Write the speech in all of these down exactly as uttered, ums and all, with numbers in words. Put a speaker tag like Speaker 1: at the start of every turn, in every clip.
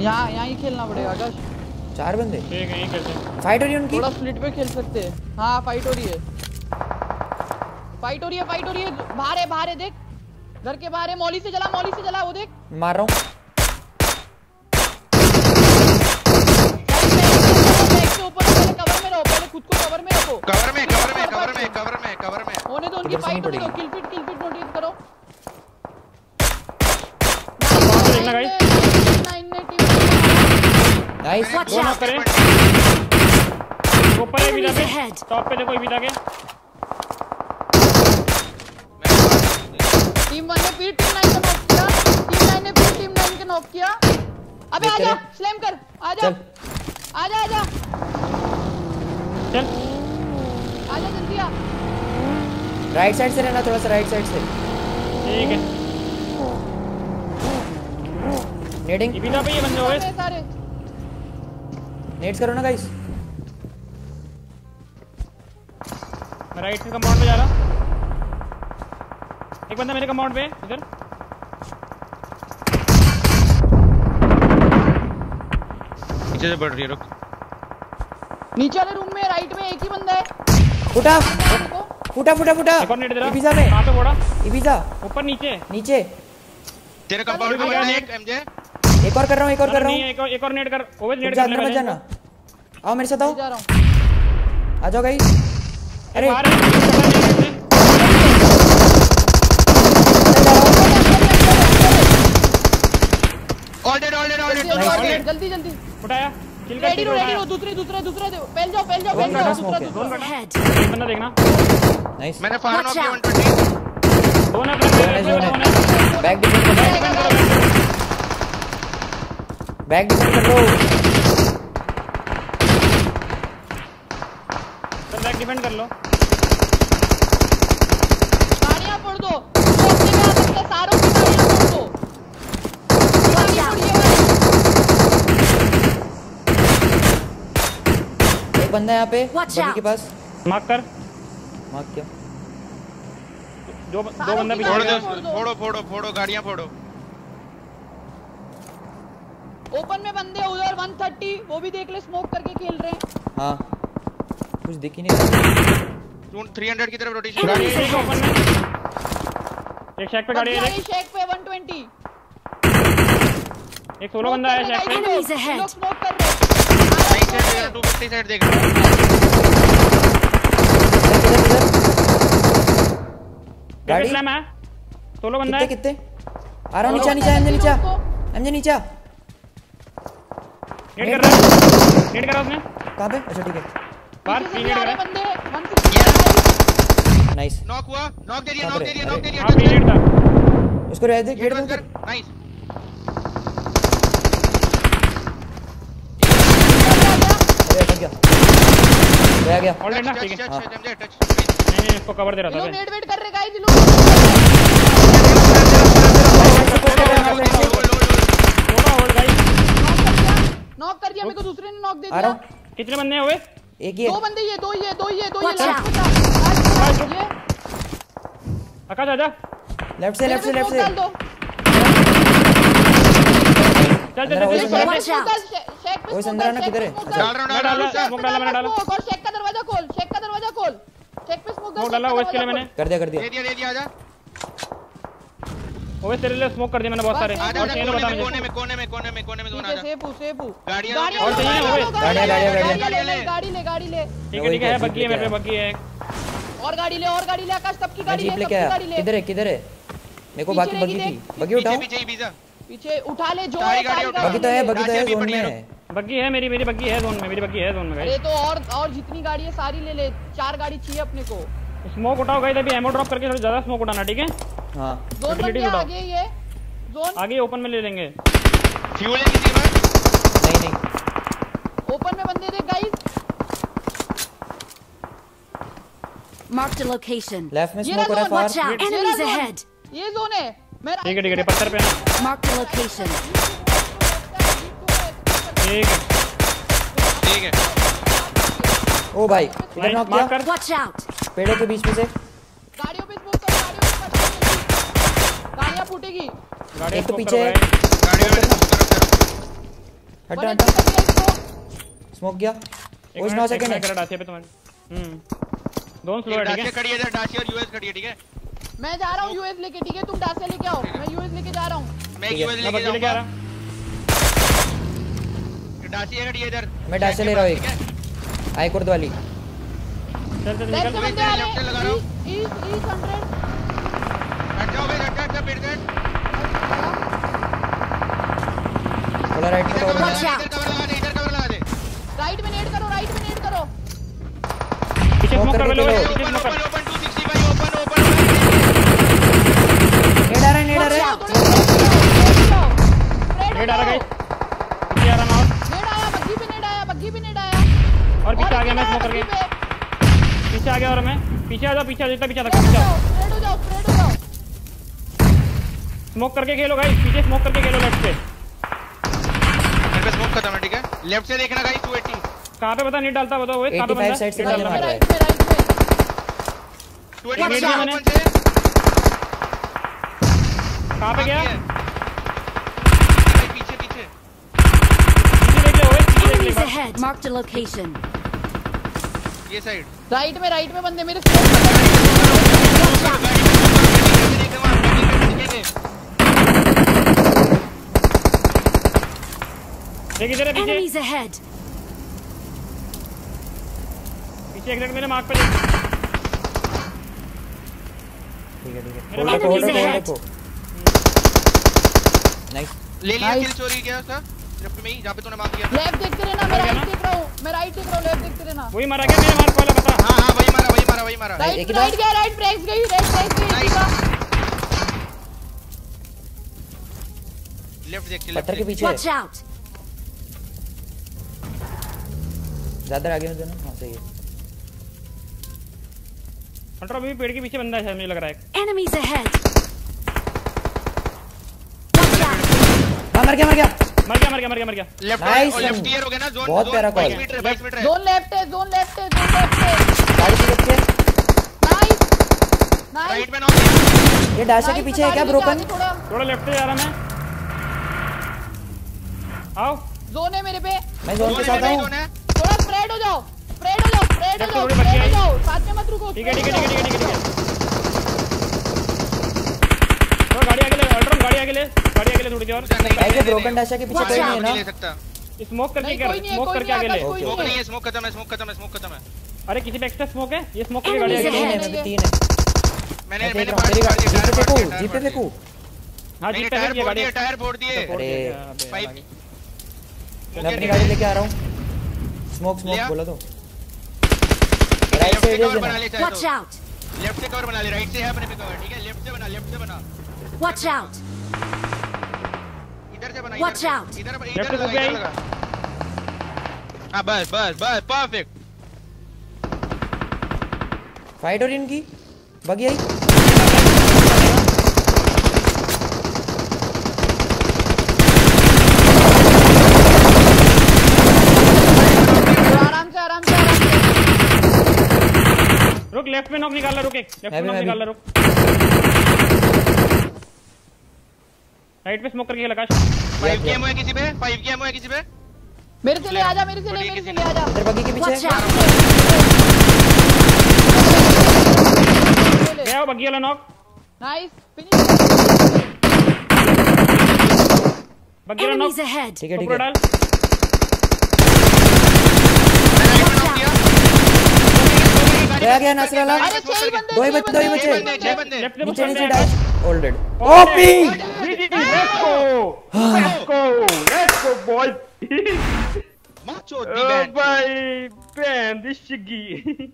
Speaker 1: यहाँ यहाँ ही खेलना पड़ेगा आकाश।
Speaker 2: चार बंदे
Speaker 3: ठीक है, यहीं खेलते हैं।
Speaker 2: फाइट हो रही है उनकी।
Speaker 1: थोड़ा स्प्लिट पे खेल सकते हैं। हाँ फाइट हो रही है, फाइट हो रही है, फाइट हो रही है। बाहर है, बाहर है, देख घर के बाहर है। मौली से चला, मौली से चला, वो देख
Speaker 2: मार रहा हूँ।
Speaker 1: कवर में रहो, पहले खुद को कवर में रखो।
Speaker 4: कवर में कवर में कवर में कवर में कवर में
Speaker 1: होने दो, उनकी फाइट होने दो। Kill feed kill feed notice करो।
Speaker 3: देखना गाइस,
Speaker 2: नाइस
Speaker 3: दो नॉक करें। ऊपर है विला पे, टॉप पे देखो विला के।
Speaker 1: टीम वन ने फिर टीम नाइन को नॉक किया, टीम नाइन ने फिर टीम नाइन को नॉक किया। अबे आजा, स्लैम कर, आजा आजा आजा
Speaker 3: चल,
Speaker 1: आजा जल्दी आ।
Speaker 2: राइट साइड से रहना, थोड़ा सा राइट साइड से।
Speaker 3: ठीक है,
Speaker 2: नेडिंग
Speaker 3: विला पे ये बंदे हो गए
Speaker 1: सारे।
Speaker 2: नेड्स करो ना गाइस।
Speaker 3: मैं राइट से कंपाउंड पे जा रहा। एक बंदा मेरे कंपाउंड पे इधर।
Speaker 4: पीछे से बढ़ रही है, रुक।
Speaker 1: नीचे वाले रूम में राइट में एक ही बंदा है।
Speaker 2: फुटा फुटा फुटा फुटा।
Speaker 3: एक और नेट दे रहा।
Speaker 2: इबिजा में।
Speaker 3: कहां पे फोड़ा?
Speaker 2: इबिजा
Speaker 3: ऊपर नीचे
Speaker 2: नीचे।
Speaker 4: तेरे कंपाउंड में गया एक एमजे।
Speaker 2: एक और कर रहा हूं, एक और कर रहा हूं।
Speaker 3: नहीं, एक और एक और नेट कर। ओवर नेट कर ले।
Speaker 2: मत जाना, आओ मेरे साथ, आओ
Speaker 1: जा रहा हूं।
Speaker 2: आ जाओ गाइस। अरे
Speaker 4: all dead all dead all dead.
Speaker 1: जल्दी जल्दी
Speaker 3: उठाया, किल कर।
Speaker 1: रेडी रो, रेडी रो। दूसरे दूसरे दूसरे दे, पहल जाओ पहल जाओ पहल जाओ। दूसरा दूसरा
Speaker 3: एक बंदा देखना।
Speaker 2: नाइस,
Speaker 4: मैंने फायर नॉक किया एक सौ बीस।
Speaker 3: दो ना प्लस
Speaker 2: बैक डिफेंड कर, बैक डिफेंड कर लो।
Speaker 3: चल बैक डिफेंड कर लो।
Speaker 1: गाड़ियां फोड़ दो, जो अपने में आ सकते हैं सारों की गाड़ियां फोड़ दो। गाड़ियां फोड़िए।
Speaker 2: एक बंदा यहाँ पे बगी के पास।
Speaker 3: मार्क कर,
Speaker 2: मार्क किया।
Speaker 3: दो दो बंदा पीछे।
Speaker 4: फोड़ दो, फोड़ो फोड़ो फोड़ो, गाड़ियां फोड़ो।
Speaker 1: ओपन में बंदे उधर एक सौ तीस, वो भी देख ले, स्मोक करके खेल रहे हैं।
Speaker 2: हाँ कुछ दिख ही नहीं रहा।
Speaker 4: तीन सौ की तरफ रोटेशन।
Speaker 3: गाड़ी है ओपन में। एक शैक पे गाड़ी है,
Speaker 1: गाड़ी शेक पे एक सौ बीस।
Speaker 3: एक सोलो बंदा है शैक पे।
Speaker 1: लोग स्मोक कर रहे हैं।
Speaker 4: राइट साइड दो सौ पचास साइड देख।
Speaker 3: गाड़ी स्लैम है, सोलो बंदा है।
Speaker 2: कितने आ रहा हूं, नीचे नीचे एमजे नीचे, एमजे नीचे
Speaker 3: नेट कर रहा है, नेट करा उसने।
Speaker 2: कहां पे? अच्छा ठीक है,
Speaker 3: बाहर तीन नेट करा।
Speaker 1: बंदे एक सौ साठ।
Speaker 2: नाइस,
Speaker 4: नॉक हुआ, नॉक दे दिया, नॉक दे दिया, नॉक दे दिया।
Speaker 3: हां तीन नेट था।
Speaker 2: उसको रेड दे, गेट बंद कर।
Speaker 4: नाइस,
Speaker 2: अरे अटक गया, गया गया।
Speaker 3: ऑल डेड ना, ठीक है।
Speaker 4: Touch MJ touch.
Speaker 3: नहीं नहीं, इसको कवर दे रहा था
Speaker 1: लोग
Speaker 3: मैं।
Speaker 1: नेट वेट कर रहे गाइस, लोग
Speaker 3: थोड़ा होल्ड गाइस।
Speaker 1: नॉक कर दिया मेरे को, दूसरे ने नॉक दे
Speaker 2: आ रहा
Speaker 1: दिया।
Speaker 2: हूं,
Speaker 3: कितने बंदे हुए?
Speaker 2: एक ही
Speaker 1: दो
Speaker 2: है।
Speaker 1: बंदे, ये दो ये दो ये दो ये
Speaker 3: Watch
Speaker 1: ये
Speaker 3: आकाश आजा।
Speaker 2: लेफ्ट से, लेफ्ट से, लेफ्ट से।
Speaker 1: डाल दो।
Speaker 3: चल चल
Speaker 2: अंदर
Speaker 3: चल
Speaker 2: आओ,
Speaker 1: शेक पे
Speaker 2: ओए संदरा ना किधर है?
Speaker 4: डाल रहा हूं, डाल रहा हूं।
Speaker 3: स्मोक डाला मैंने, डाला
Speaker 1: और शेक का दरवाजा खोल, शेक का दरवाजा खोल। शेक पे स्मोक
Speaker 3: स्मोक डाला ओएस के लिए मैंने।
Speaker 2: कर दिया कर दिया।
Speaker 4: दे दिया, दे दिया, आजा
Speaker 3: ओएस तेरे लिए स्मोक कर दिया मैंने बहुत सारे।
Speaker 4: आजा
Speaker 3: और चाहिए बता
Speaker 4: कोने में,
Speaker 3: मुझे।
Speaker 4: कोने में कोने में कोने में कोने में दोनों आजा।
Speaker 1: सेफ हूं, सेफ हूं।
Speaker 4: गाड़ियां
Speaker 3: और चाहिए ना ओएस?
Speaker 2: गाड़ियां, गाड़ियां, गाड़ियां।
Speaker 1: गाड़ी ले, गाड़ी ले, गाड़ी ले।
Speaker 3: ठीक है ठीक है, बग्गी है मेरे पे, बग्गी है।
Speaker 1: और गाड़ी ले, और गाड़ी ले आकाश, सबकी
Speaker 2: मैं
Speaker 1: गाड़ी ले,
Speaker 2: जीप लेके
Speaker 1: सबकी
Speaker 2: आया।
Speaker 1: गाड़ी ले।
Speaker 2: किधर है, किधर है? मेरे को बाकी बगी थी, बगी उठाओ।
Speaker 4: पीछे ही बीजा।
Speaker 1: पीछे उठा ले, जो
Speaker 4: सारी
Speaker 1: है
Speaker 4: गाड़ी
Speaker 1: सारी
Speaker 4: उठा।
Speaker 2: बगी तो है, बगी तो है,
Speaker 4: गाड़ी
Speaker 2: जोन
Speaker 4: अभी
Speaker 2: में
Speaker 4: पड़ी
Speaker 2: है।
Speaker 3: बग्गी है मेरी, मेरी बग्गी है जोन में, मेरी बग्गी है जोन में
Speaker 1: अरे
Speaker 3: गाइस।
Speaker 1: तो और और जितनी गाड़ी है सारी ले ले, चार गाड़ी चाहिए अपने को।
Speaker 3: स्मोक उठाओ गाइस, अभी एमो ड्रॉप करके थोड़ा ज्यादा स्मोक उठाना, ठीक है?
Speaker 2: हां
Speaker 1: जोन बन
Speaker 3: Facility
Speaker 1: गया
Speaker 3: उठाओ।
Speaker 1: आगे, ये जोन
Speaker 3: आगे ओपन में ले लेंगे।
Speaker 4: फ्यूल है किसी में?
Speaker 2: नहीं नहीं,
Speaker 1: ओपन में बंदे देख guys.
Speaker 5: Marked a location.
Speaker 2: Left में
Speaker 1: ये
Speaker 2: स्मोक हो रहा है far.
Speaker 5: Watch out! Enemies ahead!
Speaker 1: ये जोन है। मैं
Speaker 3: ठीक है ठीक है, पत्थर पे ना।
Speaker 5: Marked a location.
Speaker 3: ठीक है
Speaker 4: ठीक है।
Speaker 2: ओ भाई इधर नॉक
Speaker 3: मार्क
Speaker 2: किया,
Speaker 3: कर।
Speaker 5: Watch out!
Speaker 2: पेड़ों के बीच में से।
Speaker 1: गाड़ियों पे स्मोक करो, गाड़ियों पे पटाओ, गाड़ियां फूटेगी।
Speaker 3: गाड़ी
Speaker 2: एक तो
Speaker 3: स्मोक
Speaker 2: पीछे
Speaker 3: करो
Speaker 2: है।
Speaker 3: भाई।
Speaker 4: गाड़ियों में तरफ तरफ।
Speaker 2: हट
Speaker 1: वन
Speaker 2: हट
Speaker 1: एच पी कर दिया इसको।
Speaker 2: स्मोक गया
Speaker 3: एक
Speaker 2: ओस
Speaker 3: मिनट,
Speaker 2: नौ
Speaker 3: एक
Speaker 2: सेकंड
Speaker 3: मिनट
Speaker 2: है
Speaker 3: करा डासिया पे तुम्हारे। हम्म दोनों स्लो है ठीक
Speaker 4: डासिया
Speaker 3: है।
Speaker 4: खड़ी है इधर, डासिया और यूएस खड़ी है, ठीक है।
Speaker 1: मैं जा रहा हूँ यूएस लेके, ठीक है तुम डासिया लेके आओ, मैं यूएस लेके जा रहा हूँ।
Speaker 4: मैं
Speaker 2: ठीक है,
Speaker 4: यूएस
Speaker 3: मैं
Speaker 4: लेके
Speaker 3: बग्गी लेके आ
Speaker 4: जाऊंगा।
Speaker 3: रहा।
Speaker 4: डासिया खड़ी है इधर।
Speaker 2: मैं डासिया ले रहा हूँ
Speaker 4: ठीक है।
Speaker 2: एक आई कुर्द वाली।
Speaker 3: चल चल
Speaker 1: लेफ्ट
Speaker 3: निकल।
Speaker 1: से बंदे आ
Speaker 4: लेफ्ट से लगा रहा
Speaker 1: रहे
Speaker 4: हूँ।
Speaker 1: हैं, ईस्ट ईस्ट हंड्रेड।
Speaker 4: हट जाओ भाई, हट हट पेड़ कट।
Speaker 2: थोड़ा राइट में
Speaker 4: इधर
Speaker 2: कवर
Speaker 4: कवर
Speaker 5: Watch
Speaker 2: में।
Speaker 4: लगा दे, इधर कवर लगा दे, इधर कवर लगा दे।
Speaker 1: राइट में नेट करो, राइट में नेट करो।
Speaker 3: पीछे
Speaker 2: Smoke
Speaker 3: स्मोक कर
Speaker 2: करके
Speaker 3: लो,
Speaker 2: खेलो।
Speaker 3: पीछे
Speaker 4: ओपन
Speaker 3: स्मोक
Speaker 4: ओपन
Speaker 3: कर।
Speaker 4: Open two sixty five open open.
Speaker 2: Nade आ रहा है नेड आ रहा है।
Speaker 3: नेट आ रहा गाइस, पीछे आ रहा मैं।
Speaker 1: नेट आया, बग्गी पे नेट आया, बग्गी पे नेट आया।
Speaker 3: और पीछे आ गया मैं स्मोक करके। पीछे आ गया और मैं पीछे आ जाओ, पीछे आ जाओ, पीछे आ जाओ, पीछे आओ।
Speaker 1: स्प्रेड हो जाओ, स्प्रेड हो जाओ।
Speaker 3: स्मोक करके खेलो गाइस, पीछे स्मोक करके खेलो लेफ्ट पे।
Speaker 4: मेरे पे स्मोक खत्म है, ठीक है। लेफ्ट से देखना गाइस, टू एटी।
Speaker 3: कहां पे पता नहीं डालता, बताओ वो कहां पे
Speaker 2: पचासी
Speaker 3: बंदा
Speaker 2: साइड से
Speaker 3: डाल
Speaker 2: बंदे
Speaker 3: रहा
Speaker 2: मार
Speaker 3: है।
Speaker 2: रहा है।
Speaker 1: राइट में, राइट में।
Speaker 4: Two eighty
Speaker 3: Watch
Speaker 4: minute
Speaker 3: out.
Speaker 4: Open से।
Speaker 3: कहां पे गया?
Speaker 4: पीछे पीछे।
Speaker 3: पीछे देख ले ओए, पीछे देख ले
Speaker 5: Enemies
Speaker 3: एक बार।
Speaker 5: ahead. Marked a location.
Speaker 4: ये साइड।
Speaker 1: राइट में, राइट में बंदे मेरे।
Speaker 3: देख इधर है पीछे,
Speaker 5: Enemies ahead.
Speaker 3: पीछे एग्जैक्ट मेरे मार्क पे देख।
Speaker 2: ठीक है ठीक है
Speaker 3: मेरे
Speaker 2: होल्ड
Speaker 3: पास
Speaker 2: रखो होल्ड
Speaker 5: enemies
Speaker 2: रखो होल्ड
Speaker 5: ahead.
Speaker 2: रखो। नाइस।
Speaker 4: ले लिया
Speaker 1: Nice.
Speaker 4: किल चोरी किया उसका लेफ्ट में ही, जहां पे तूने मार्क किया था।
Speaker 1: लेफ्ट देखते रहना, मैं राइट देख रहा हूँ, मैं राइट देख रहा हूँ, लेफ्ट देखते रहना।
Speaker 3: वही मारा क्या मेरे मार्क वाला पता?
Speaker 4: हां हां वही मारा वही मारा वही मारा।
Speaker 2: एक
Speaker 1: राइट
Speaker 2: ही
Speaker 1: राइट
Speaker 2: बार।
Speaker 1: गया, राइट ब्रेक्स गई, राइट ब्रेक्स गई
Speaker 4: Nice.
Speaker 1: सीधा।
Speaker 4: लेफ्ट देख के
Speaker 2: पत्थर के
Speaker 4: लेफ्ट।
Speaker 2: पीछे
Speaker 5: Watch
Speaker 2: है।
Speaker 5: out.
Speaker 2: ज्यादा आगे मत जाना। हां सही है।
Speaker 3: कंट्रोल अभी भी पेड़ के पीछे बंदा है शायद, मुझे लग रहा है।
Speaker 5: Enemies ahead. Watch out.
Speaker 2: हां मर गया मर गया।
Speaker 3: मर गया मर गया मर गया मर गया।
Speaker 4: लेफ्ट
Speaker 2: Nice
Speaker 4: और
Speaker 2: one.
Speaker 4: लेफ्ट ईयर हो गया ना जोन।
Speaker 2: बहुत प्यारा call.
Speaker 4: बाईस मीटर बाईस मीटर है।
Speaker 1: जोन लेफ्ट है, जोन लेफ्ट है, जोन लेफ्ट है।
Speaker 2: गाड़ी से बच के।
Speaker 1: Nice nice.
Speaker 4: राइट में नॉक किया।
Speaker 2: ये डाशा के पीछे है क्या ब्रोकन?
Speaker 1: थोड़ा
Speaker 3: थोड़ा लेफ्ट से जा रहा मैं। आओ
Speaker 1: जोन है मेरे पे,
Speaker 2: मैं जोन के साथ
Speaker 4: जोन
Speaker 2: हूं।
Speaker 4: है।
Speaker 1: थोड़ा स्प्रेड हो जाओ, स्प्रेड हो जाओ, स्प्रेड हो
Speaker 3: Left
Speaker 1: जाओ,
Speaker 3: थोड़ी बची
Speaker 1: स्प्रेड हो
Speaker 3: है।
Speaker 1: जाओ, साथ में मत रुको।
Speaker 3: ठीक है ठीक है
Speaker 1: spread
Speaker 3: ठीक है
Speaker 1: हो
Speaker 3: ठीक है ठीक है। थोड़ा गाड़ी आगे ले, अल्ट्रॉन गाड़ी आगे ले, गाड़ी आगे ले थोड़ी देर और।
Speaker 2: ऐसे ब्रोकन डाशा के पीछे कोई नहीं है
Speaker 4: नहीं ले
Speaker 2: ना।
Speaker 4: सकता।
Speaker 3: स्मोक करके
Speaker 1: नहीं,
Speaker 3: कर,
Speaker 1: कोई नहीं है,
Speaker 3: स्मोक
Speaker 1: कोई
Speaker 3: करके
Speaker 1: नहीं
Speaker 3: आगे
Speaker 1: है,
Speaker 3: ले।
Speaker 1: कोई
Speaker 4: स्मोक
Speaker 1: नहीं
Speaker 4: नहीं
Speaker 1: है।
Speaker 4: है, स्मोक खत्म है, स्मोक खत्म है, स्मोक खत्म है।
Speaker 3: अरे किसी पे एक्स्ट्रा स्मोक है? ये स्मोक करके गाड़ी
Speaker 5: Enemies
Speaker 3: आगे ले।
Speaker 2: तीन है
Speaker 5: ahead.
Speaker 2: मैं तीन है।
Speaker 4: मैंने
Speaker 2: मैं
Speaker 4: मैंने
Speaker 2: देख रहा हूं तेरी
Speaker 4: फाड़
Speaker 2: गाड़ी
Speaker 4: दिया,
Speaker 2: जीप पे
Speaker 4: टायर फाड़
Speaker 2: फेंकू
Speaker 4: दिया,
Speaker 2: जीप पे
Speaker 4: टायर
Speaker 2: फेंकू।
Speaker 3: हां
Speaker 4: नहीं
Speaker 3: जीप पे
Speaker 4: टायर
Speaker 3: लगी
Speaker 4: फोड़
Speaker 3: गाड़ी।
Speaker 4: दिए, टायर फोड़ दिए।
Speaker 2: अरे
Speaker 4: फाइव
Speaker 2: मैं अपनी गाड़ी लेके आ रहा हूं। स्मोक स्मोक
Speaker 4: लिया?
Speaker 2: बोला तो।
Speaker 4: राइट
Speaker 2: राइट
Speaker 4: से
Speaker 2: से
Speaker 4: कवर
Speaker 2: एरिया
Speaker 4: बना ले चाहे
Speaker 5: Watch
Speaker 4: तो।
Speaker 5: out.
Speaker 4: लेफ्ट से कवर बना ले, राइट से है अपने पे कवर, ठीक है। लेफ्ट से बना, लेफ्ट से बना।
Speaker 5: Watch out.
Speaker 4: इधर से बना,
Speaker 5: Watch
Speaker 4: इधर
Speaker 5: out.
Speaker 4: से। इधर
Speaker 3: Left
Speaker 4: इधर
Speaker 3: से
Speaker 4: लगा,
Speaker 3: घुस गई।
Speaker 4: इधर लगा। हां बस बस बस परफेक्ट।
Speaker 2: फाइट हो रही इनकी। बगी आई।
Speaker 1: आराम से, आराम से, आराम से।
Speaker 3: रुक, लेफ्ट में नॉक निकाल ला, रुक एक लेफ्ट
Speaker 2: मैं
Speaker 3: में
Speaker 2: भी,
Speaker 3: नॉक
Speaker 2: मैं
Speaker 3: निकाल
Speaker 2: भी।
Speaker 3: ला, रुक। राइट पे स्मोक करके खेल आकाश।
Speaker 4: फाइव की एमओ है किसी पे? फाइव की एमओ है किसी पे?
Speaker 1: मेरे से ले आजा, मेरे से ले, मेरे से ले आजा।
Speaker 2: इधर बगी के
Speaker 5: Watch
Speaker 2: पीछे।
Speaker 5: out.
Speaker 1: ले ले।
Speaker 3: गया वो बग्गी वाला नॉक।
Speaker 1: Nice finish.
Speaker 3: बग्गी वाला नॉक।
Speaker 5: Enemies ahead.
Speaker 2: ठीक है ठीक
Speaker 3: ऊपर
Speaker 2: है।
Speaker 3: डाल।
Speaker 4: मैं राइट में नॉक किया।
Speaker 2: गया गया नासिर वाला।
Speaker 1: अरे छह ही बंदे,
Speaker 2: दो ही
Speaker 1: छह
Speaker 2: बचे, दो ही
Speaker 1: बंदे,
Speaker 2: बचे।
Speaker 1: छह बंदे।
Speaker 4: छह बंदे।
Speaker 3: लेफ्ट से
Speaker 2: नीचे
Speaker 3: पुश
Speaker 2: नीचे
Speaker 3: करते हैं।
Speaker 2: Dash all dead. OP
Speaker 3: let's go let's go let's go boys.
Speaker 4: माचो दी
Speaker 3: ओ
Speaker 4: बैट।
Speaker 3: भाई बैन दिस चिगी।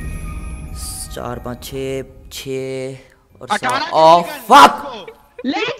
Speaker 2: चार पाँच छः छः और
Speaker 4: अठारह
Speaker 2: सात। Oh fuck.
Speaker 1: लेट्स